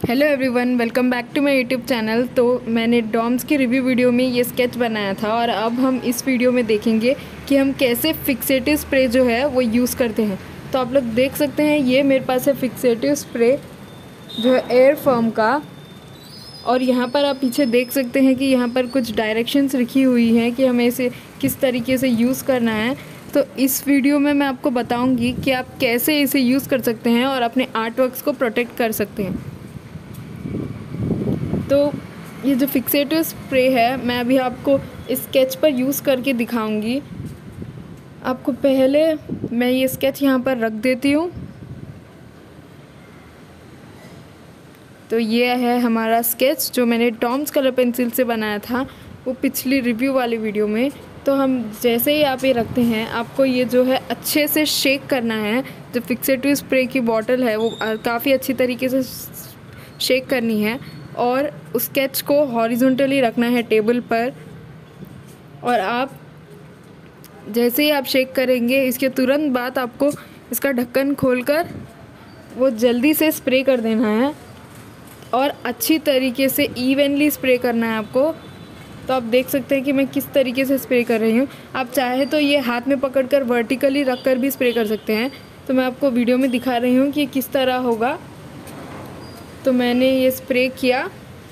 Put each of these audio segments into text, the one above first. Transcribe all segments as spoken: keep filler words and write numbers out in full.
Hello everyone, welcome back to my YouTube channel. तो मैंने Doms की रिव्यू वीडियो में ये स्केच बनाया था और अब हम इस वीडियो में देखेंगे कि हम कैसे फिक्सेटिव स्प्रे जो है वो यूज़ करते हैं। तो आप लोग देख सकते हैं, ये मेरे पास है फिक्सेटिव स्प्रे जो है एयर फर्म का। और यहाँ पर आप पीछे देख सकते हैं कि यहाँ पर कुछ डायरेक्शंस लिखी हुई हैं कि हमें इसे किस तरीके से यूज़ करना है। तो इस वीडियो में मैं आपको बताऊँगी कि आप कैसे इसे यूज़ कर सकते हैं और अपने आर्ट वर्क्स को प्रोटेक्ट कर सकते हैं। तो ये जो फिक्सेटिव स्प्रे है मैं अभी आपको इस स्केच पर यूज़ करके दिखाऊंगी। आपको पहले मैं ये स्केच यहाँ पर रख देती हूँ। तो ये है हमारा स्केच जो मैंने डॉम्स कलर पेंसिल से बनाया था वो पिछली रिव्यू वाली वीडियो में। तो हम जैसे ही आप ये रखते हैं, आपको ये जो है अच्छे से शेक करना है। जो फिक्सेटिव स्प्रे की बॉटल है वो काफ़ी अच्छी तरीके से शेक करनी है और उस स्केच को हॉरिजॉन्टली रखना है टेबल पर। और आप जैसे ही आप शेक करेंगे, इसके तुरंत बाद आपको इसका ढक्कन खोलकर वो जल्दी से स्प्रे कर देना है और अच्छी तरीके से इवनली स्प्रे करना है आपको। तो आप देख सकते हैं कि मैं किस तरीके से स्प्रे कर रही हूँ। आप चाहे तो ये हाथ में पकड़कर वर्टिकली रख कर भी स्प्रे कर सकते हैं। तो मैं आपको वीडियो में दिखा रही हूँ कि किस तरह होगा। तो मैंने ये स्प्रे किया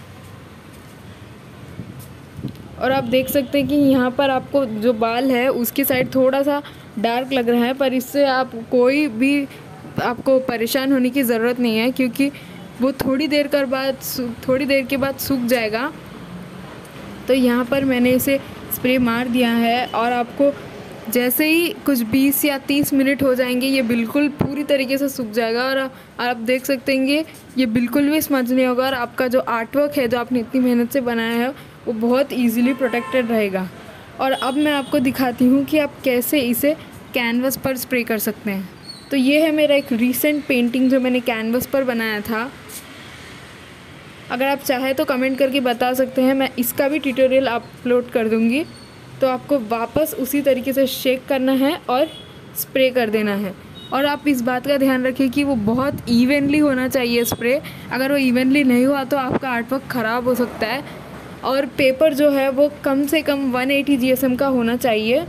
और आप देख सकते हैं कि यहाँ पर आपको जो बाल है उसकी साइड थोड़ा सा डार्क लग रहा है, पर इससे आप कोई भी आपको परेशान होने की ज़रूरत नहीं है, क्योंकि वो थोड़ी देर कर बाद थोड़ी देर के बाद सूख जाएगा। तो यहाँ पर मैंने इसे स्प्रे मार दिया है और आपको जैसे ही कुछ बीस या तीस मिनट हो जाएंगे, ये बिल्कुल पूरी तरीके से सूख जाएगा और आप देख सकते हैं ये बिल्कुल भी स्मज नहीं होगा और आपका जो आर्ट वर्क है जो आपने इतनी मेहनत से बनाया है वो बहुत इजीली प्रोटेक्टेड रहेगा। और अब मैं आपको दिखाती हूँ कि आप कैसे इसे कैनवस पर स्प्रे कर सकते हैं। तो ये है मेरा एक रीसेंट पेंटिंग जो मैंने कैनवस पर बनाया था। अगर आप चाहें तो कमेंट करके बता सकते हैं, मैं इसका भी ट्यूटोरियल अपलोड कर दूँगी। तो आपको वापस उसी तरीके से शेक करना है और स्प्रे कर देना है। और आप इस बात का ध्यान रखिए कि वो बहुत इवनली होना चाहिए स्प्रे। अगर वो इवनली नहीं हुआ तो आपका आर्टवर्क ख़राब हो सकता है। और पेपर जो है वो कम से कम एक सौ अस्सी जी एस एम का होना चाहिए।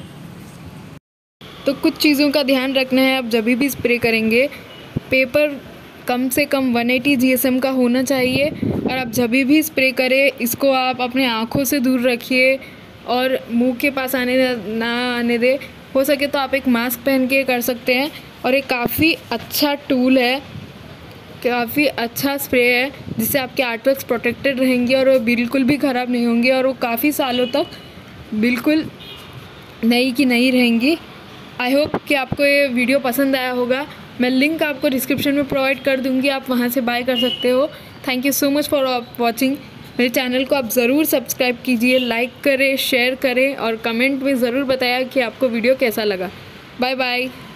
तो कुछ चीज़ों का ध्यान रखना है, आप जब भी स्प्रे करेंगे पेपर कम से कम एक सौ अस्सी जी एस एम का होना चाहिए। और आप जब भी स्प्रे करें इसको आप अपने आँखों से दूर रखिए और मुंह के पास आने ना आने दे। हो सके तो आप एक मास्क पहन के कर सकते हैं। और ये काफ़ी अच्छा टूल है, काफ़ी अच्छा स्प्रे है जिससे आपके आर्टवर्क्स प्रोटेक्टेड रहेंगे और वो बिल्कुल भी ख़राब नहीं होंगे और वो काफ़ी सालों तक बिल्कुल नई की नई रहेंगी। आई होप कि आपको ये वीडियो पसंद आया होगा। मैं लिंक आपको डिस्क्रिप्शन में प्रोवाइड कर दूँगी, आप वहाँ से बाय कर सकते हो। Thank you so much for watching. मेरे चैनल को आप ज़रूर सब्सक्राइब कीजिए, लाइक करें, शेयर करें और कमेंट में ज़रूर बताया कि आपको वीडियो कैसा लगा। Bye bye.